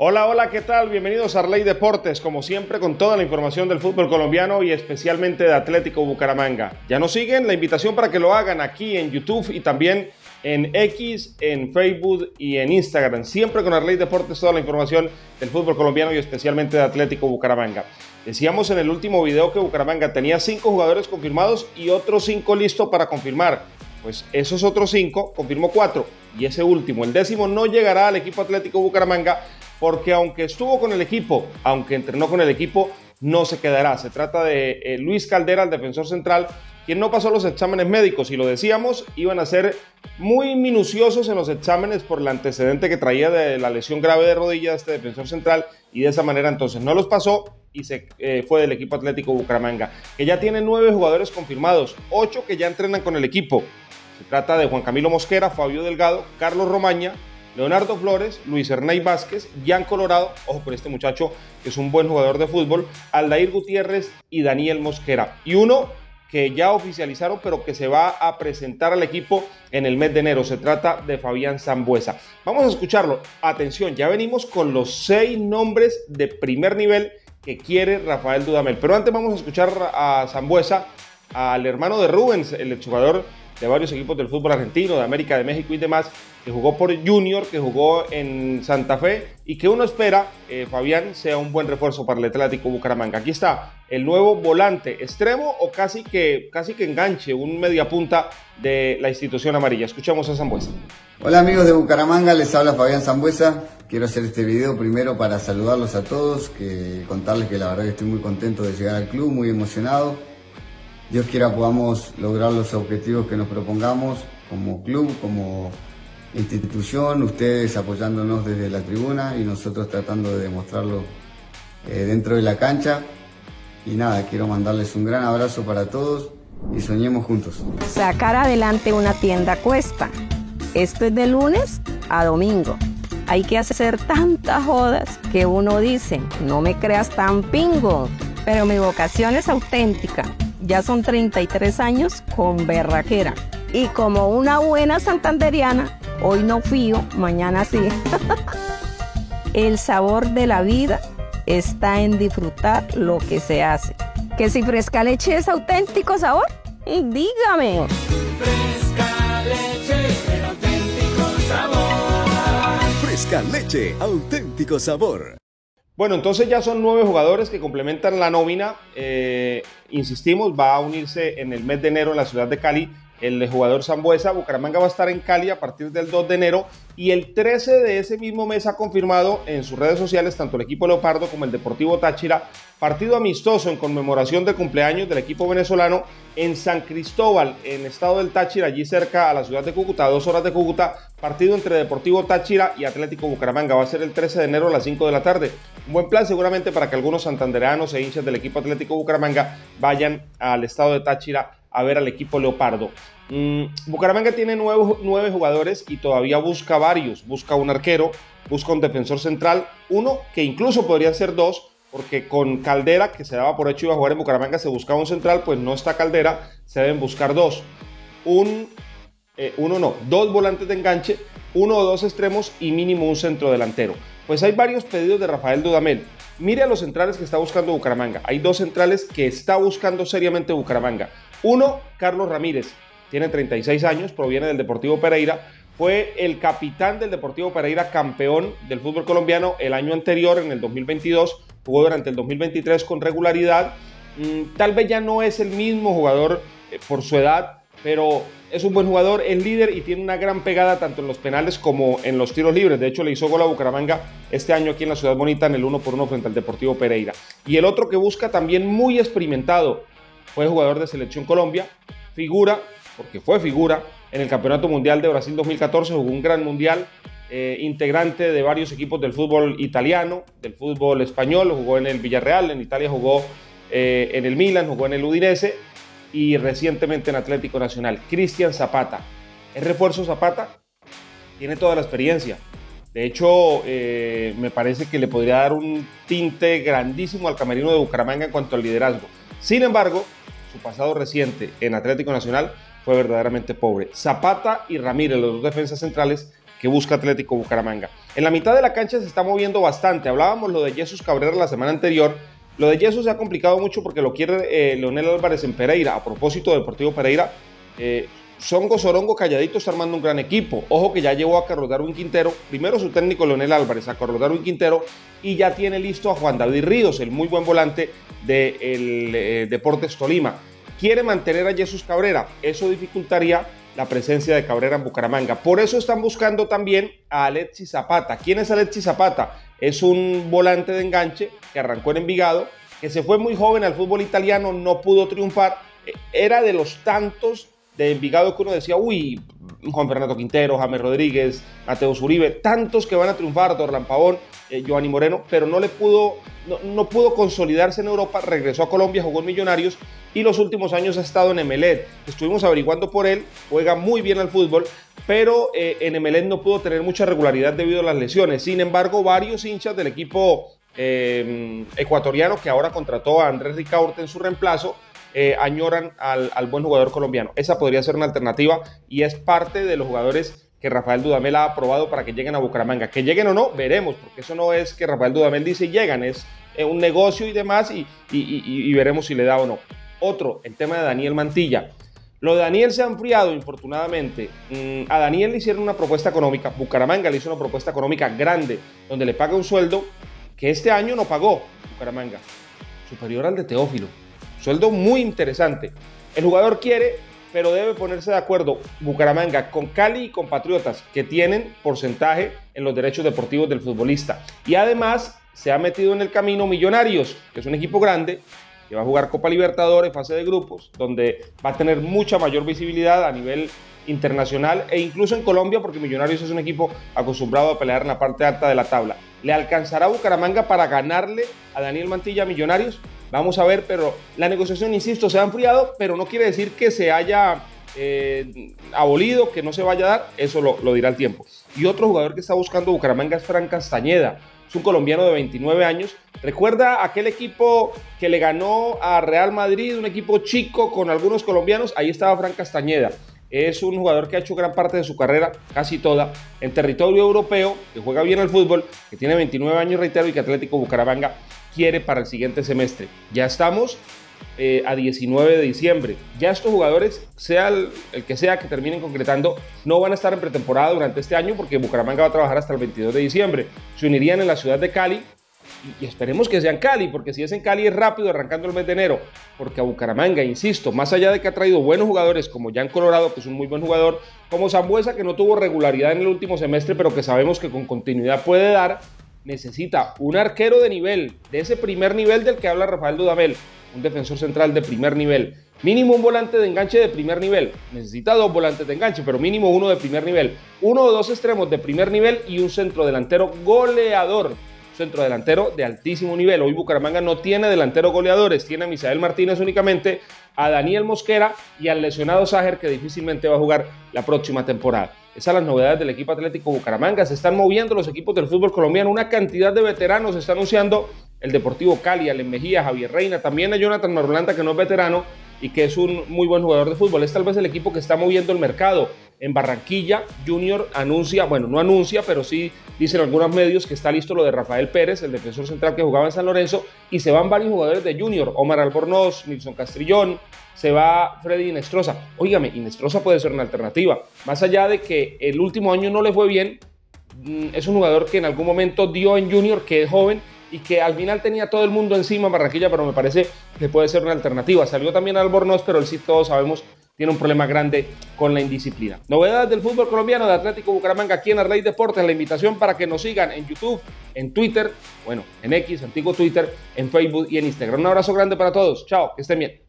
Hola, hola, ¿qué tal? Bienvenidos a Arley Deportes, como siempre con toda la información del fútbol colombiano y especialmente de Atlético Bucaramanga. ¿Ya nos siguen? La invitación para que lo hagan aquí en YouTube y también en X, en Facebook y en Instagram. Siempre con Arley Deportes toda la información del fútbol colombiano y especialmente de Atlético Bucaramanga. Decíamos en el último video que Bucaramanga tenía 5 jugadores confirmados y otros 5 listos para confirmar. Pues esos otros 5 confirmó 4 y ese último, el 10º, no llegará al equipo Atlético Bucaramanga porque aunque estuvo con el equipo, aunque entrenó con el equipo, no se quedará. Se trata de Luis Caldera, el defensor central, quien no pasó los exámenes médicos y lo decíamos, iban a ser muy minuciosos en los exámenes por el antecedente que traía de la lesión grave de rodilla de este defensor central y de esa manera entonces no los pasó y se fue del equipo Atlético Bucaramanga, que ya tiene 9 jugadores confirmados, 8 que ya entrenan con el equipo. Se trata de Juan Camilo Mosquera, Fabio Delgado, Carlos Romaña, Leonardo Flores, Luis Ernei Vázquez, Jan Colorado, ojo por este muchacho que es un buen jugador de fútbol, Aldair Gutiérrez y Daniel Mosquera. Y uno que ya oficializaron pero que se va a presentar al equipo en el mes de enero. Se trata de Fabián Sambueza. Vamos a escucharlo. Atención, ya venimos con los 6 nombres de primer nivel que quiere Rafael Dudamel. Pero antes vamos a escuchar a Sambueza, al hermano de Rubens, el exjugador de varios equipos del fútbol argentino, de América, de México y demás, que jugó por Junior, que jugó en Santa Fe y que uno espera, Fabián, sea un buen refuerzo para el Atlético Bucaramanga. Aquí está el nuevo volante extremo o casi que enganche, un mediapunta de la institución amarilla. Escuchamos a Sambueza. Hola amigos de Bucaramanga, les habla Fabián Sambueza. Quiero hacer este video primero para saludarlos a todos, contarles que la verdad que estoy muy contento de llegar al club, muy emocionado. Dios quiera podamos lograr los objetivos que nos propongamos como club, como institución, ustedes apoyándonos desde la tribuna y nosotros tratando de demostrarlo dentro de la cancha. Y nada, quiero mandarles un gran abrazo para todos y soñemos juntos. Sacar adelante una tienda cuesta. Esto es de lunes a domingo. Hay que hacer tantas jodas que uno dice, no me creas tan pingo, pero mi vocación es auténtica. Ya son 33 años con berraquera. Y como una buena santanderiana, hoy no fío, mañana sí. El sabor de la vida está en disfrutar lo que se hace. ¿Que si Fresca Leche es auténtico sabor? Dígame. Fresca Leche, el auténtico sabor. Fresca Leche, auténtico sabor. Bueno, entonces ya son 9 jugadores que complementan la nómina. Insistimos, va a unirse en el mes de enero en la ciudad de Cali el jugador Sambueza. Bucaramanga va a estar en Cali a partir del 2 de enero y el 13 de ese mismo mes ha confirmado en sus redes sociales tanto el equipo Leopardo como el Deportivo Táchira partido amistoso en conmemoración del cumpleaños del equipo venezolano en San Cristóbal, en estado del Táchira, allí cerca a la ciudad de Cúcuta, a 2 horas de Cúcuta. Partido entre Deportivo Táchira y Atlético Bucaramanga. Va a ser el 13 de enero a las 5 de la tarde. Un buen plan seguramente para que algunos santanderanos e hinchas del equipo Atlético Bucaramanga vayan al estado de Táchira a ver al equipo Leopardo. Bucaramanga tiene 9 jugadores y todavía busca varios. Busca un arquero, busca un defensor central, uno que incluso podrían ser 2, porque con Caldera, que se daba por hecho iba a jugar en Bucaramanga, se buscaba un central, pues no está Caldera, se deben buscar 2. 2 volantes de enganche, 1 o 2 extremos y mínimo un centro delantero. Pues hay varios pedidos de Rafael Dudamel. Mire a los centrales que está buscando Bucaramanga. Hay 2 centrales que está buscando seriamente Bucaramanga. Uno, Carlos Ramírez, tiene 36 años, proviene del Deportivo Pereira. Fue el capitán del Deportivo Pereira, campeón del fútbol colombiano el año anterior, en el 2022. Jugó durante el 2023 con regularidad. Tal vez ya no es el mismo jugador por su edad, pero es un buen jugador, es líder y tiene una gran pegada tanto en los penales como en los tiros libres. De hecho, le hizo gol a Bucaramanga este año aquí en la Ciudad Bonita en el 1-1 frente al Deportivo Pereira. Y el otro que busca, también muy experimentado, fue jugador de Selección Colombia, figura, porque fue figura en el Campeonato Mundial de Brasil 2014, jugó un gran mundial, integrante de varios equipos del fútbol italiano, del fútbol español, jugó en el Villarreal, en Italia jugó en el Milan, jugó en el Udinese y recientemente en Atlético Nacional. Cristian Zapata. ¿Es refuerzo Zapata? Tiene toda la experiencia. De hecho, me parece que le podría dar un tinte grandísimo al camerino de Bucaramanga en cuanto al liderazgo. Sin embargo, su pasado reciente en Atlético Nacional fue verdaderamente pobre. Zapata y Ramírez, los 2 defensas centrales que busca Atlético Bucaramanga. En la mitad de la cancha se está moviendo bastante. Hablábamos lo de Jesús Cabrera la semana anterior. Lo de Jesús se ha complicado mucho porque lo quiere Leonel Álvarez en Pereira. A propósito de Deportivo Pereira, Songo Sorongo calladito está armando un gran equipo. Ojo que ya llevó a Carlos Darwin Quintero, primero su técnico Leonel Álvarez, a Carlos Darwin Quintero, y ya tiene listo a Juan David Ríos, el muy buen volante del Deportes Tolima. Quiere mantener a Jesús Cabrera, eso dificultaría la presencia de Cabrera en Bucaramanga. Por eso están buscando también a Alexis Zapata. ¿Quién es Alexis Zapata? Es un volante de enganche que arrancó en Envigado, que se fue muy joven al fútbol italiano, no pudo triunfar. Era de los tantos de Envigado que uno decía, uy, Juan Fernando Quintero, James Rodríguez, Mateus Uribe, tantos que van a triunfar, Dorlan Pavón, Giovanni Moreno, pero no pudo consolidarse en Europa. Regresó a Colombia, jugó en Millonarios y los últimos años ha estado en Emelec. Estuvimos averiguando por él, juega muy bien al fútbol, pero en Emelec no pudo tener mucha regularidad debido a las lesiones. Sin embargo, varios hinchas del equipo ecuatoriano, que ahora contrató a Andrés Ricaurte en su reemplazo, añoran al buen jugador colombiano. Esa podría ser una alternativa y es parte de los jugadores que Rafael Dudamel ha aprobado para que lleguen a Bucaramanga. Que lleguen o no, veremos, porque eso no es que Rafael Dudamel dice llegan, es un negocio y demás, y veremos si le da o no. Otro, el tema de Daniel Mantilla. Lo de Daniel se ha enfriado, infortunadamente. A Daniel le hicieron una propuesta económica, Bucaramanga le hizo una propuesta económica grande, donde le paga un sueldo que este año no pagó Bucaramanga, superior al de Teófilo. Sueldo muy interesante. El jugador quiere, pero debe ponerse de acuerdo Bucaramanga con Cali y con Patriotas, que tienen porcentaje en los derechos deportivos del futbolista. Y además se ha metido en el camino Millonarios, que es un equipo grande, que va a jugar Copa Libertadores, fase de grupos, donde va a tener mucha mayor visibilidad a nivel internacional e incluso en Colombia, porque Millonarios es un equipo acostumbrado a pelear en la parte alta de la tabla. ¿Le alcanzará Bucaramanga para ganarle a Daniel Mantilla a Millonarios? Vamos a ver, pero la negociación, insisto, se ha enfriado, pero no quiere decir que se haya abolido, que no se vaya a dar, eso lo dirá el tiempo. Y otro jugador que está buscando Bucaramanga es Fran Castañeda, es un colombiano de 29 años. ¿Recuerda aquel equipo que le ganó a Real Madrid, un equipo chico con algunos colombianos? Ahí estaba Fran Castañeda. Es un jugador que ha hecho gran parte de su carrera, casi toda, en territorio europeo, que juega bien al fútbol, que tiene 29 años, reitero, y que Atlético Bucaramanga quiere para el siguiente semestre. Ya estamos a 19 de diciembre. Ya estos jugadores, sea el que sea que terminen concretando, no van a estar en pretemporada durante este año porque Bucaramanga va a trabajar hasta el 22 de diciembre. Se unirían en la ciudad de Cali y esperemos que sea en Cali, porque si es en Cali es rápido arrancando el mes de enero, porque a Bucaramanga, insisto, más allá de que ha traído buenos jugadores como Jan Colorado, que es un muy buen jugador, como Sambuesa, que no tuvo regularidad en el último semestre, pero que sabemos que con continuidad puede dar, necesita un arquero de nivel, de ese primer nivel del que habla Rafael Dudamel, un defensor central de primer nivel, mínimo un volante de enganche de primer nivel, necesita 2 volantes de enganche, pero mínimo uno de primer nivel, 1 o 2 extremos de primer nivel y un centro delantero goleador, centro delantero de altísimo nivel. Hoy Bucaramanga no tiene delanteros goleadores, tiene a Misael Martínez únicamente, a Daniel Mosquera y al lesionado Ságer, que difícilmente va a jugar la próxima temporada. Esas son las novedades del equipo Atlético Bucaramanga. Se están moviendo los equipos del fútbol colombiano, una cantidad de veteranos. Se está anunciando el Deportivo Cali, Allen Mejía, Javier Reina, también a Jonathan Marulanda, que no es veterano y que es un muy buen jugador de fútbol. Es tal vez el equipo que está moviendo el mercado. En Barranquilla, Junior anuncia, bueno, no anuncia, pero sí dicen algunos medios que está listo lo de Rafael Pérez, el defensor central que jugaba en San Lorenzo, y se van varios jugadores de Junior, Omar Albornoz, Nilson Castrillón, se va Freddy Inestrosa. Óigame, Inestrosa puede ser una alternativa. Más allá de que el último año no le fue bien, es un jugador que en algún momento dio en Junior, que es joven, y que al final tenía todo el mundo encima en Barranquilla, pero me parece que puede ser una alternativa. Salió también Albornoz, pero él sí, todos sabemos, tiene un problema grande con la indisciplina. Novedades del fútbol colombiano de Atlético Bucaramanga aquí en Arley Deportes. La invitación para que nos sigan en YouTube, en Twitter, bueno, en X, antiguo Twitter, en Facebook y en Instagram. Un abrazo grande para todos. Chao, que estén bien.